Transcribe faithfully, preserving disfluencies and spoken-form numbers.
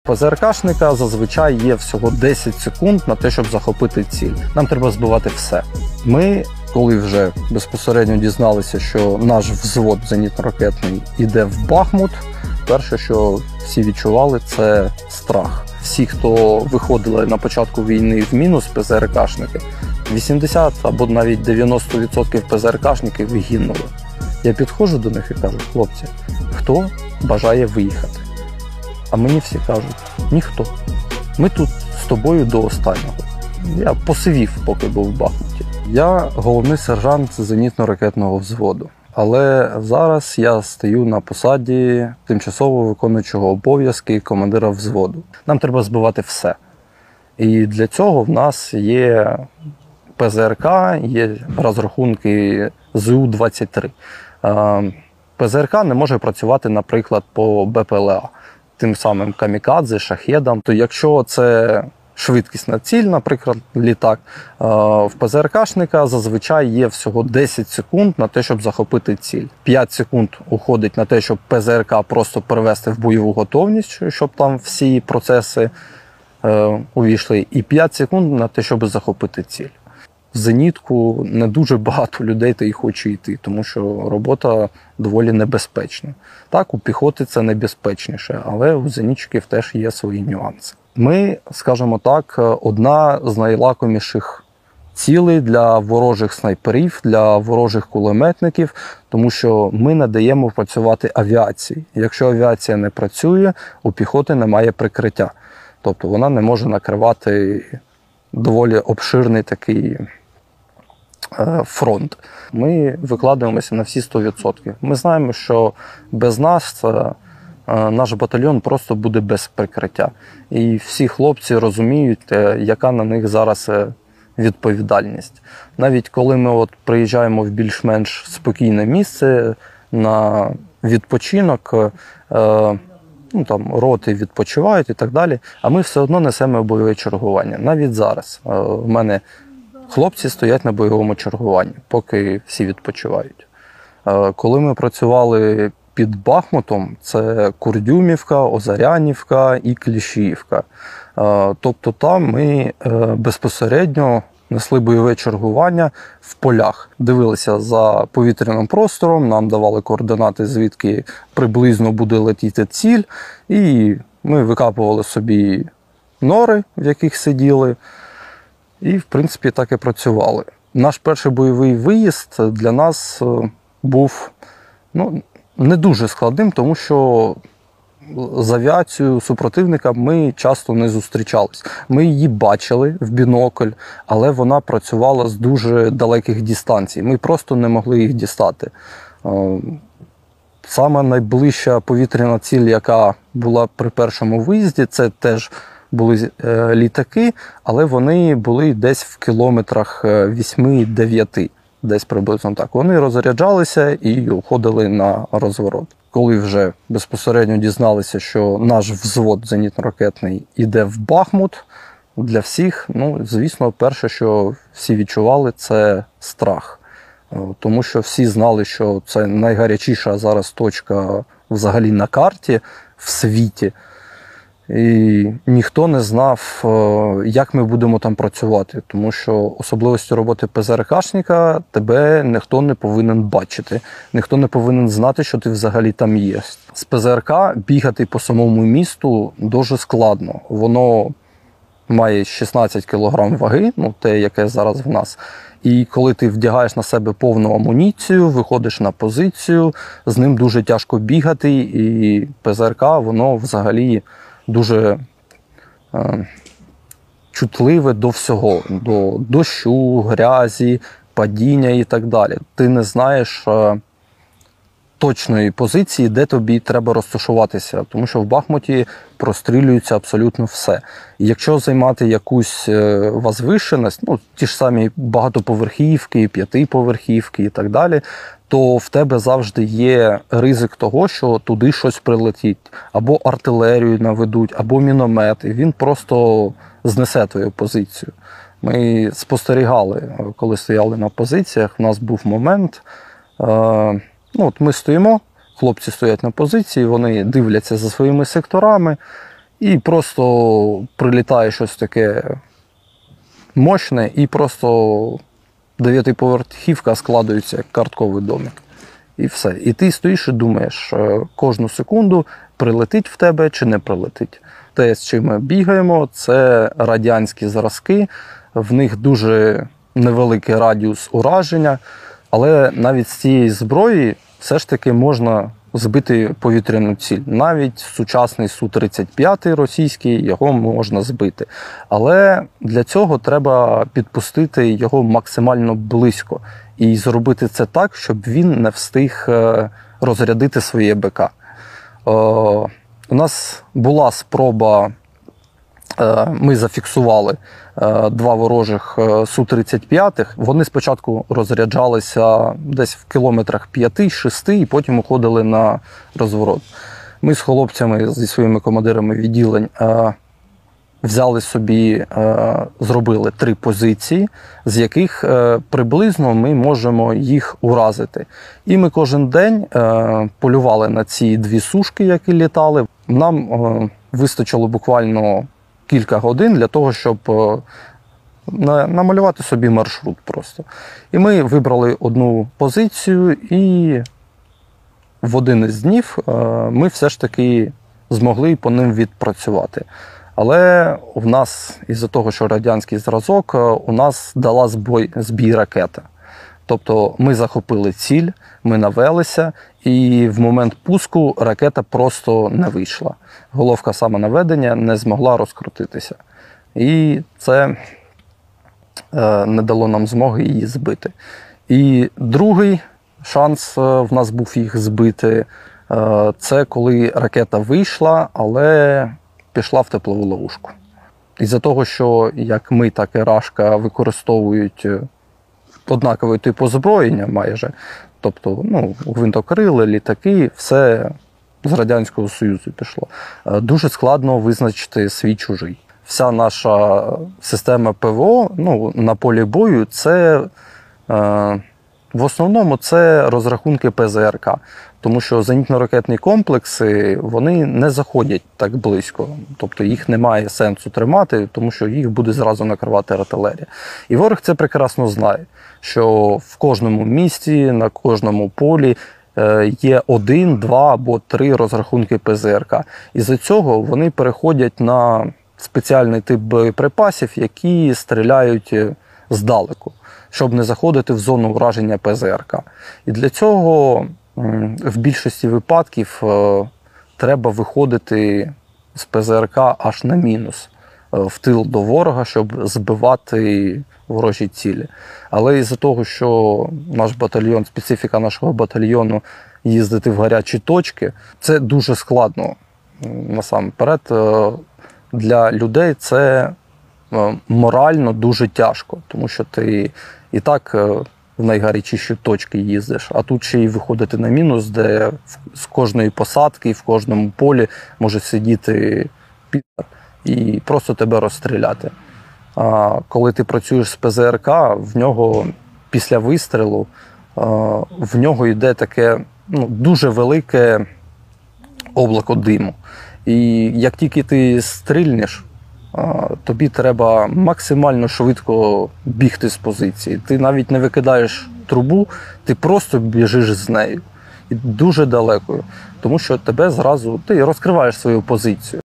ПЗРКшника зазвичай є всього десять секунд на те, щоб захопити ціль. Нам треба збивати все. Ми, коли вже безпосередньо дізналися, що наш взвод зенітно-ракетний іде в Бахмут, перше, що всі відчували, це страх. Всі, хто виходили на початку війни в мінус ПЗРКшники, вісімдесят або навіть дев'яносто відсотків ПЗРКшників гинули. Я підходжу до них і кажу: хлопці, хто бажає виїхати? А мені всі кажуть: ніхто. Ми тут з тобою до останнього. Я посивів, поки був в Бахмуті. Я головний сержант зенітно-ракетного взводу. Але зараз я стою на посаді тимчасово виконуючого обов'язки командира взводу. Нам треба збивати все. І для цього в нас є ПЗРК, є розрахунки Зу двадцять три. ПЗРК не може працювати, наприклад, по БПЛА, тим самим камікадзе, шахедам. То якщо це швидкісна ціль, наприклад, літак, в ПЗРКшника зазвичай є всього десять секунд на те, щоб захопити ціль. п'ять секунд уходить на те, щоб ПЗРК просто перевести в бойову готовність, щоб там всі процеси е, увійшли, і п'ять секунд на те, щоб захопити ціль. В зенітку не дуже багато людей та й хоче йти, тому що робота доволі небезпечна. Так, у піхоти це небезпечніше, але у зенітчиків теж є свої нюанси. Ми, скажімо так, одна з найлакоміших цілей для ворожих снайперів, для ворожих кулеметників, тому що ми не даємо працювати авіації. Якщо авіація не працює, у піхоти немає прикриття. Тобто вона не може накривати доволі обширний такий фронт. Ми викладаємося на всі сто відсотків. Ми знаємо, що без нас наш батальйон просто буде без прикриття. І всі хлопці розуміють, яка на них зараз відповідальність. Навіть коли ми от приїжджаємо в більш-менш спокійне місце на відпочинок, ну, там, роти відпочивають і так далі, а ми все одно несемо бойове чергування. Навіть зараз в мене хлопці стоять на бойовому чергуванні, поки всі відпочивають. Коли ми працювали під Бахмутом, це Курдюмівка, Озарянівка і Кліщіївка. Тобто там ми безпосередньо несли бойове чергування в полях. Дивилися за повітряним простором, нам давали координати, звідки приблизно буде летіти ціль. І ми викапували собі нори, в яких сиділи. І, в принципі, так і працювали. Наш перший бойовий виїзд для нас був, ну, не дуже складним, тому що з авіацією супротивника ми часто не зустрічались. Ми її бачили в бінокль, але вона працювала з дуже далеких дистанцій. Ми просто не могли їх дістати. Сама найближча повітряна ціль, яка була при першому виїзді, це теж були літаки, але вони були десь в кілометрах вісім-дев'ять, десь приблизно так. Вони розряджалися і уходили на розворот. Коли вже безпосередньо дізналися, що наш взвод зенітно-ракетний іде в Бахмут, для всіх, ну, звісно, перше, що всі відчували, це страх. Тому що всі знали, що це найгарячіша зараз точка взагалі на карті в світі. І ніхто не знав, як ми будемо там працювати, тому що особливості роботи ПЗРКшника тебе ніхто не повинен бачити, ніхто не повинен знати, що ти взагалі там є. З ПЗРК бігати по самому місту дуже складно. Воно має шістнадцять кілограм ваги, ну те, яке зараз в нас. І коли ти вдягаєш на себе повну амуніцію, виходиш на позицію, з ним дуже тяжко бігати, і ПЗРК, воно взагалі дуже е, чутливе до всього, до дощу, грязі, падіння і так далі. Ти не знаєш е, точної позиції, де тобі треба розташуватися, тому що в Бахмуті прострілюється абсолютно все. І якщо займати якусь е, возвишеність, ну, ті ж самі багатоповерхівки, п'ятиповерхівки і так далі, то в тебе завжди є ризик того, що туди щось прилетить. Або артилерію наведуть, або міномет. І він просто знесе твою позицію. Ми спостерігали, коли стояли на позиціях, у нас був момент, е, ну, от ми стоїмо, хлопці стоять на позиції, вони дивляться за своїми секторами, і просто прилітає щось таке мощне, і просто дев'ятиповерхівка складується як картковий домик. І все. І ти стоїш і думаєш кожну секунду, прилетить в тебе чи не прилетить. Те, з чим ми бігаємо, це радянські зразки, в них дуже невеликий радіус ураження, але навіть з цієї зброї все ж таки можна збити повітряну ціль. Навіть сучасний Су тридцять п'ять російський, його можна збити. Але для цього треба підпустити його максимально близько і зробити це так, щоб він не встиг розрядити своє БК. У нас була спроба, ми зафіксували два ворожих Су тридцять п'ять. Вони спочатку розряджалися десь в кілометрах п'яти-шести і потім уходили на розворот. Ми з хлопцями, зі своїми командирами відділень, взяли собі, зробили три позиції, з яких приблизно ми можемо їх уразити. І ми кожен день полювали на ці дві сушки, які літали. Нам вистачило буквально кілька годин для того, щоб намалювати собі маршрут просто. І ми вибрали одну позицію, і в один із днів ми все ж таки змогли по ним відпрацювати. Але в нас, із-за того, що радянський зразок, у нас дала збой, збій ракета. Тобто ми захопили ціль, ми навелися, і в момент пуску ракета просто не вийшла. Головка самонаведення не змогла розкрутитися. І це е, не дало нам змоги її збити. І другий шанс в нас був їх збити, е, це коли ракета вийшла, але пішла в теплову ловушку. Із-за того, що як ми, так і Рашка використовують однаковий тип озброєння майже, тобто ну, гвинтокрили, літаки, все з Радянського Союзу пішло. Дуже складно визначити свій-чужий. Вся наша система ПВО ну, на полі бою, це е, в основному це розрахунки ПЗРК, тому що зенітно-ракетні комплекси, вони не заходять так близько, тобто їх немає сенсу тримати, тому що їх буде зразу накривати артилерія. І ворог це прекрасно знає, що в кожному місті, на кожному полі є один, два або три розрахунки ПЗРК. І з-за цього вони переходять на спеціальний тип боєприпасів, які стріляють здалеку, щоб не заходити в зону враження ПЗРК. І для цього в більшості випадків треба виходити з ПЗРК аж на мінус, в тил до ворога, щоб збивати ворожі цілі. Але із-за того, що наш батальйон, специфіка нашого батальйону їздити в гарячі точки, це дуже складно. Насамперед, для людей це морально дуже тяжко, тому що ти і так в найгарячіші точки їздиш, а тут ще й виходити на мінус, де з кожної посадки, в кожному полі може сидіти підар і просто тебе розстріляти. А коли ти працюєш з ПЗРК, в нього після вистрілу в нього йде таке ну, дуже велике облако диму. І як тільки ти стрільнеш, тобі треба максимально швидко бігти з позиції. Ти навіть не викидаєш трубу, ти просто біжиш з нею. І дуже далекою. Тому що тебе зразу, ти розкриваєш свою позицію.